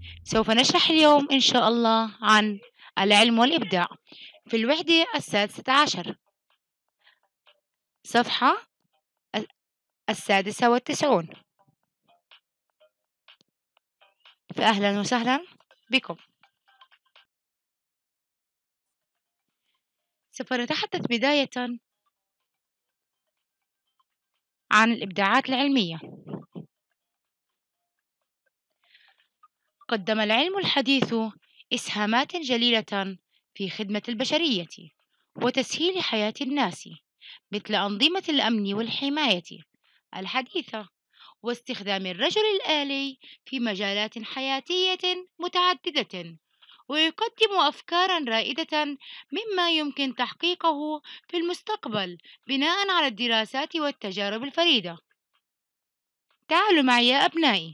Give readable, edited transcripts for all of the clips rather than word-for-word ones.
سوف نشرح اليوم إن شاء الله عن العلم والإبداع في الوحدة 16، صفحة 96. فأهلا وسهلا بكم. سوف نتحدث بداية عن الإبداعات العلمية. قدم العلم الحديث إسهامات جليلة في خدمة البشرية وتسهيل حياة الناس، مثل أنظمة الأمن والحماية الحديثة واستخدام الرجل الآلي في مجالات حياتية متعددة، ويقدم أفكارا رائدة مما يمكن تحقيقه في المستقبل بناء على الدراسات والتجارب الفريدة. تعالوا معي يا أبنائي.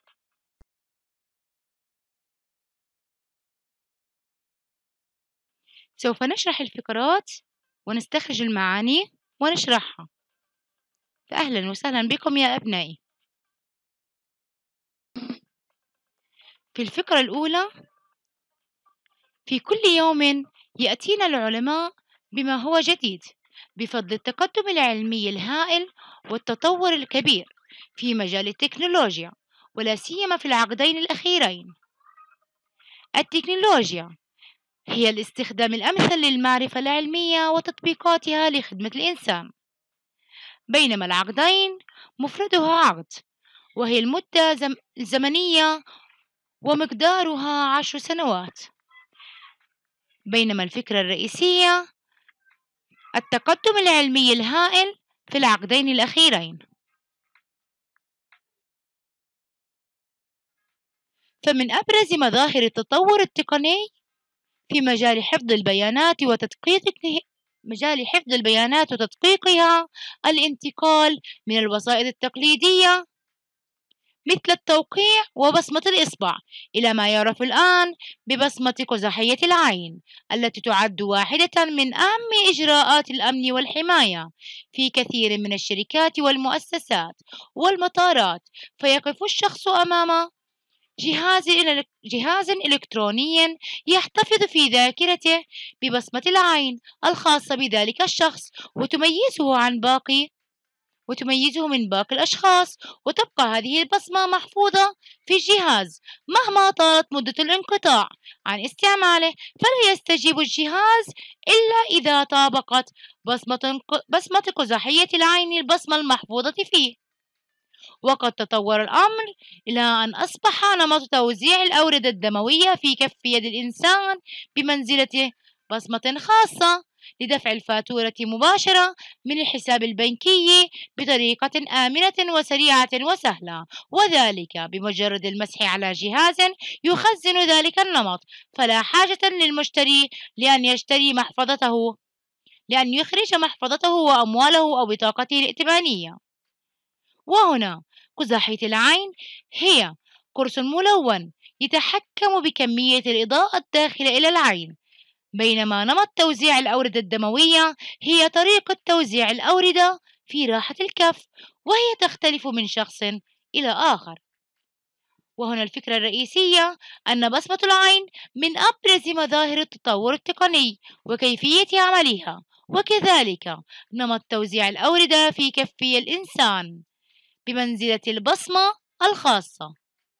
سوف نشرح الفقرات ونستخرج المعاني ونشرحها. فأهلا وسهلا بكم يا أبنائي. في الفقرة الأولى، في كل يوم يأتينا العلماء بما هو جديد بفضل التقدم العلمي الهائل والتطور الكبير في مجال التكنولوجيا، ولا سيما في العقدين الأخيرين. التكنولوجيا هي الاستخدام الأمثل للمعرفة العلمية وتطبيقاتها لخدمة الإنسان، بينما العقدين مفردها عقد، وهي المدة الزمنية ومقدارها 10 سنوات. بينما الفكرة الرئيسية التقدم العلمي الهائل في العقدين الأخيرين. فمن أبرز مظاهر التطور التقني في مجال حفظ البيانات وتدقيقها الانتقال من الوسائط التقليدية مثل التوقيع وبصمة الإصبع إلى ما يعرف الآن ببصمة قزحية العين، التي تعد واحدة من أهم إجراءات الأمن والحماية في كثير من الشركات والمؤسسات والمطارات. فيقف الشخص أمام جهاز إلكتروني يحتفظ في ذاكرته ببصمة العين الخاصة بذلك الشخص وتميزه من باقي الأشخاص، وتبقى هذه البصمة محفوظة في الجهاز مهما طالت مدة الانقطاع عن استعماله، فلا يستجيب الجهاز إلا إذا طابقت بصمة قزحية العين البصمة المحفوظة فيه. وقد تطور الأمر إلى أن أصبح نمط توزيع الأوردة الدموية في كف يد الإنسان بمنزلة بصمة خاصة لدفع الفاتورة مباشرة من الحساب البنكي بطريقة آمنة وسريعة وسهلة، وذلك بمجرد المسح على جهاز يخزن ذلك النمط، فلا حاجة للمشتري لأن يخرج محفظته وأمواله أو بطاقته الائتمانية. وهنا قزحية العين هي قرص ملون يتحكم بكمية الإضاءة الداخلة إلى العين، بينما نمط توزيع الأوردة الدموية هي طريقة توزيع الأوردة في راحة الكف، وهي تختلف من شخص إلى آخر. وهنا الفكرة الرئيسية أن بصمة العين من أبرز مظاهر التطور التقني وكيفية عملها، وكذلك نمط توزيع الأوردة في كفي الإنسان بمنزلة البصمة الخاصة.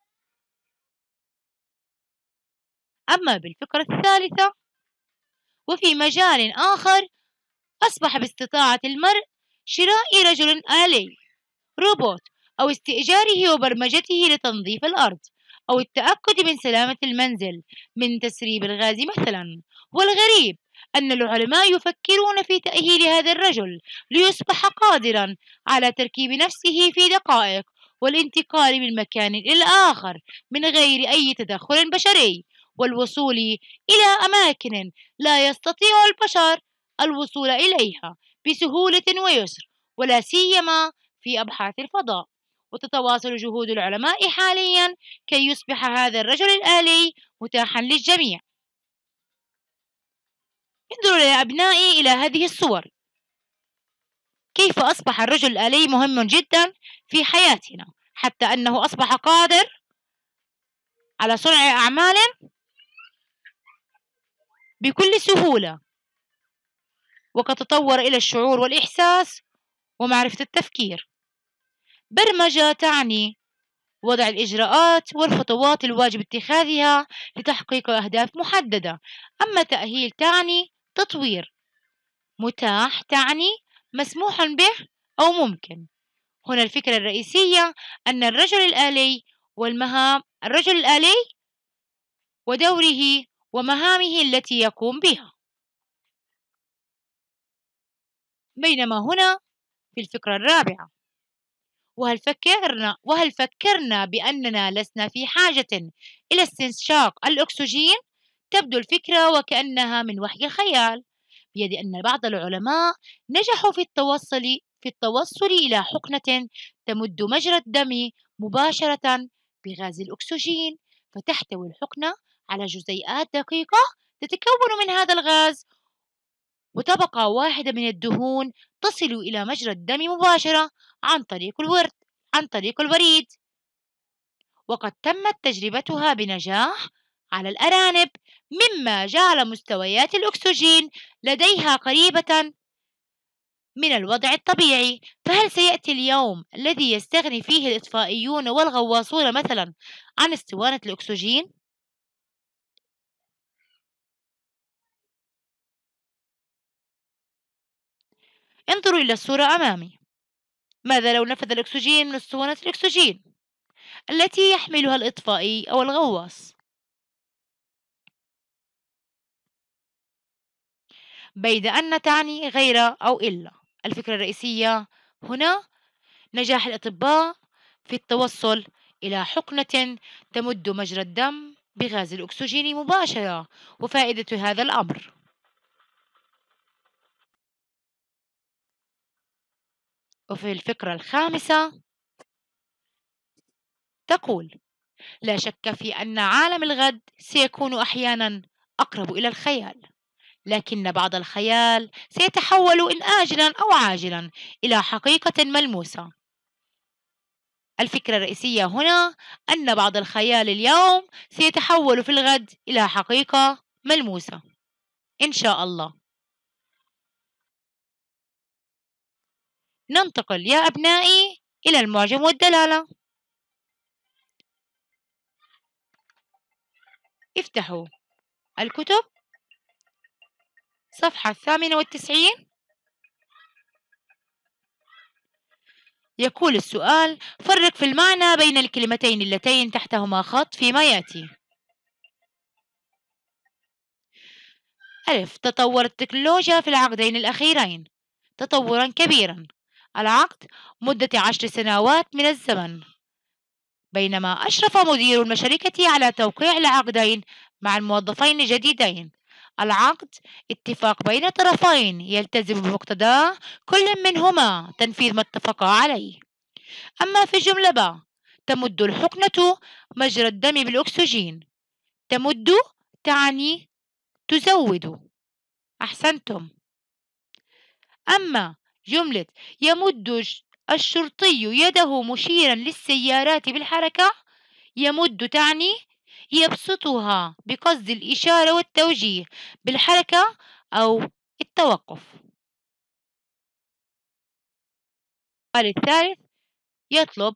أما بالفكرة الثالثة، وفي مجال آخر، أصبح باستطاعة المرء شراء رجل آلي روبوت أو استئجاره وبرمجته لتنظيف الأرض أو التأكد من سلامة المنزل من تسريب الغاز مثلا. والغريب أن العلماء يفكرون في تأهيل هذا الرجل ليصبح قادرا على تركيب نفسه في دقائق والانتقال من مكان إلى آخر من غير أي تدخل بشري، والوصول إلى أماكن لا يستطيع البشر الوصول إليها بسهولة ويسر، ولا سيما في أبحاث الفضاء. وتتواصل جهود العلماء حاليا كي يصبح هذا الرجل الآلي متاحا للجميع. انظروا يا أبنائي إلى هذه الصور، كيف أصبح الرجل الآلي مهم جدا في حياتنا، حتى أنه أصبح قادر على صنع أعمال بكل سهولة، وقد تطور إلى الشعور والإحساس ومعرفة التفكير. برمجة تعني وضع الإجراءات والخطوات الواجب اتخاذها لتحقيق أهداف محددة. أما تأهيل تعني تطوير. متاح تعني مسموح به أو ممكن. هنا الفكرة الرئيسية أن الرجل الآلي ودوره ومهامه التي يقوم بها. بينما هنا في الفكرة الرابعة، وهل فكرنا بأننا لسنا في حاجة إلى استنشاق الأكسجين؟ تبدو الفكرة وكأنها من وحي الخيال، بيد أن بعض العلماء نجحوا في التوصل إلى حقنة تمد مجرى الدم مباشرة بغاز الأكسجين، فتحتوي الحقنة على جزيئات دقيقة تتكون من هذا الغاز، وطبقة واحدة من الدهون تصل إلى مجرى الدم مباشرة عن طريق الوريد. وقد تمت تجربتها بنجاح على الأرانب، مما جعل مستويات الأكسجين لديها قريبة من الوضع الطبيعي. فهل سيأتي اليوم الذي يستغني فيه الإطفائيون والغواصون مثلا عن اسطوانة الأكسجين؟ انظروا إلى الصورة أمامي. ماذا لو نفذ الأكسجين من اسطوانة الأكسجين التي يحملها الإطفائي أو الغواص؟ بيد أن تعني غير أو إلا. الفكرة الرئيسية هنا نجاح الأطباء في التوصل إلى حقنة تمد مجرى الدم بغاز الأكسجين مباشرة، وفائدة هذا الأمر. وفي الفكرة الخامسة تقول: لا شك في أن عالم الغد سيكون أحيانا أقرب إلى الخيال، لكن بعض الخيال سيتحول إن آجلا أو عاجلا إلى حقيقة ملموسة. الفكرة الرئيسية هنا أن بعض الخيال اليوم سيتحول في الغد إلى حقيقة ملموسة إن شاء الله. ننتقل يا أبنائي إلى المعجم والدلالة. افتحوا الكتب صفحة 98. يقول السؤال: فرق في المعنى بين الكلمتين اللتين تحتهما خط فيما يأتي. ألف: تطور التكنولوجيا في العقدين الأخيرين تطورا كبيرا. العقد مدة 10 سنوات من الزمن، بينما أشرف مدير الشركة على توقيع العقدين مع الموظفين الجديدين. العقد اتفاق بين طرفين يلتزم بمقتضاه كل منهما تنفيذ ما اتفقا عليه. أما في الجملة ب: تمد الحقنة مجرى الدم بالأكسجين. تمد تعني تزود. أحسنتم. أما جملة يمد الشرطي يده مشيرا للسيارات بالحركة، يمد تعني يبسطها بقصد الإشارة والتوجيه بالحركة أو التوقف. السؤال الثالث يطلب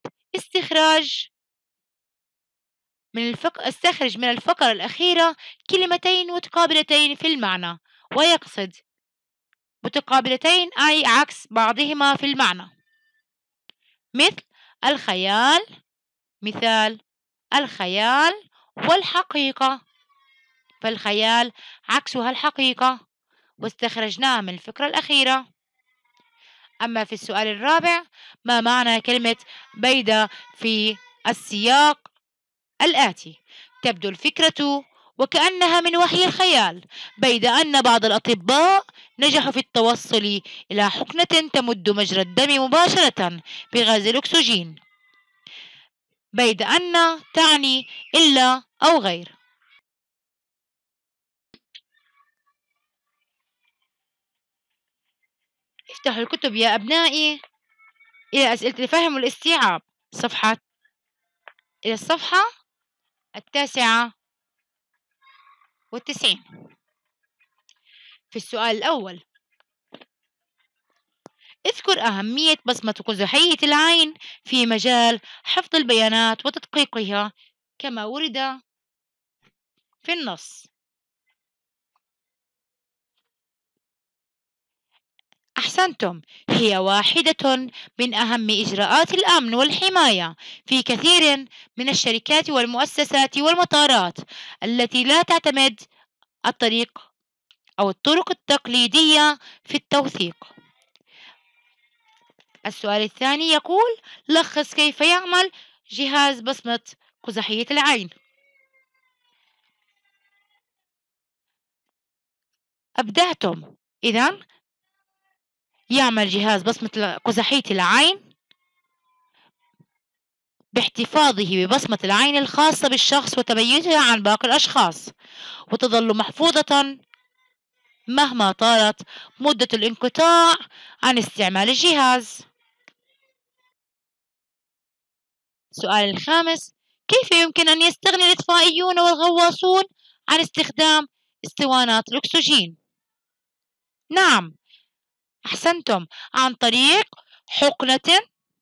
استخرج من الفقرة الأخيرة كلمتين متقابلتين في المعنى، ويقصد متقابلتين أي عكس بعضهما في المعنى، مثل الخيال. مثال: الخيال والحقيقة، فالخيال عكسها الحقيقة، واستخرجناها من الفكرة الأخيرة. أما في السؤال الرابع: ما معنى كلمة بيد في السياق الآتي؟ تبدو الفكرة وكأنها من وحي الخيال، بيد أن بعض الأطباء نجحوا في التوصل إلى حقنة تمد مجرى الدم مباشرة بغاز الأكسجين. بيد أن تعني إلا أو غير. افتحوا الكتب يا أبنائي إلى أسئلة الفهم والاستيعاب. إلى الصفحة 1990. في السؤال الأول، اذكر أهمية بصمة قزحية العين في مجال حفظ البيانات وتدقيقها كما ورد في النص. أحسنتم، هي واحدة من أهم إجراءات الأمن والحماية في كثير من الشركات والمؤسسات والمطارات التي لا تعتمد الطريق أو الطرق التقليدية في التوثيق. السؤال الثاني يقول: لخص كيف يعمل جهاز بصمة قزحية العين. أبدعتم. إذن يعمل جهاز بصمة قزحية العين باحتفاظه ببصمة العين الخاصة بالشخص وتميزها عن باقي الأشخاص، وتظل محفوظة مهما طالت مدة الانقطاع عن استعمال الجهاز. السؤال الخامس: كيف يمكن أن يستغني الإطفائيون والغواصون عن استخدام اسطوانات الأكسجين؟ نعم، أحسنتم، عن طريق حقنة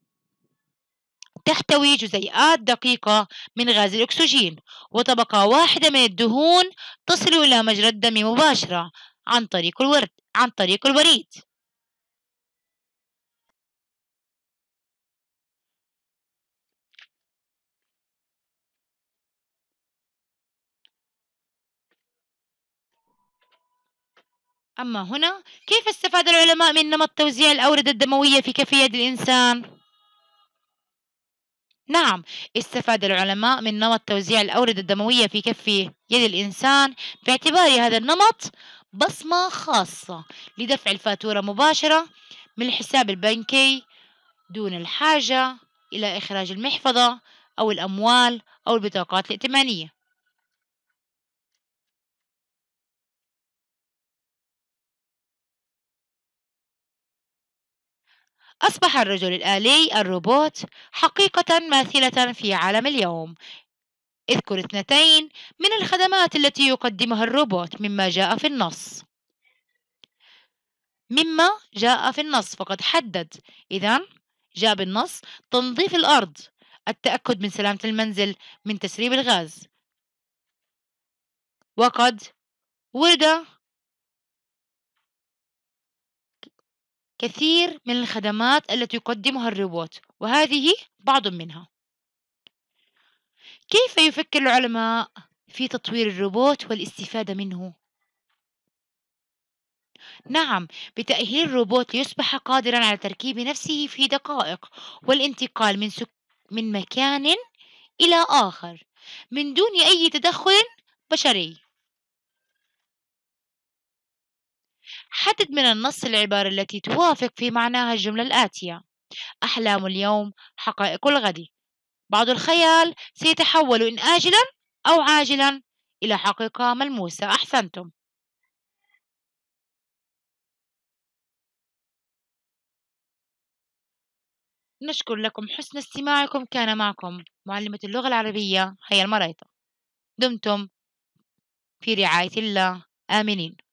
تحتوي جزيئات دقيقة من غاز الأكسجين وطبقة واحدة من الدهون تصل إلى مجرى الدم مباشرة عن طريق الوريد. أما هنا، كيف استفاد العلماء من نمط توزيع الأوردة الدموية في كف يد الإنسان؟ نعم، استفاد العلماء من نمط توزيع الأوردة الدموية في كف يد الإنسان باعتبار هذا النمط بصمة خاصة لدفع الفاتورة مباشرة من الحساب البنكي دون الحاجة إلى إخراج المحفظة أو الأموال أو البطاقات الائتمانية. أصبح الرجل الآلي الروبوت حقيقة ماثلة في عالم اليوم. اذكر اثنتين من الخدمات التي يقدمها الروبوت مما جاء في النص فقد حدد. إذن جاء بالنص: تنظيف الأرض، التأكد من سلامة المنزل من تسريب الغاز. وقد ورد كثير من الخدمات التي يقدمها الروبوت، وهذه بعض منها. كيف يفكر العلماء في تطوير الروبوت والاستفادة منه؟ نعم، بتأهيل الروبوت ليصبح قادرا على تركيب نفسه في دقائق والانتقال من مكان إلى آخر من دون أي تدخل بشري. حدد من النص العبارة التي توافق في معناها الجملة الآتية: أحلام اليوم حقائق الغد، بعض الخيال سيتحول إن آجلا أو عاجلا إلى حقيقة ملموسة. أحسنتم. نشكر لكم حسن استماعكم. كان معكم معلمة اللغة العربية هيا المريطة. دمتم في رعاية الله، آمنين.